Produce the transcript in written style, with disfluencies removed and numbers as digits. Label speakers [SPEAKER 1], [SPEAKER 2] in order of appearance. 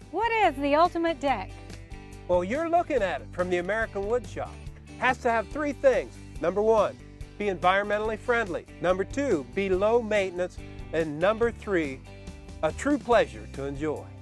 [SPEAKER 1] What is the ultimate deck?
[SPEAKER 2] Well, you're looking at it from the American Woodshop. Has to have three things. Number one, be environmentally friendly. Number two, be low maintenance. And number three, a true pleasure to enjoy.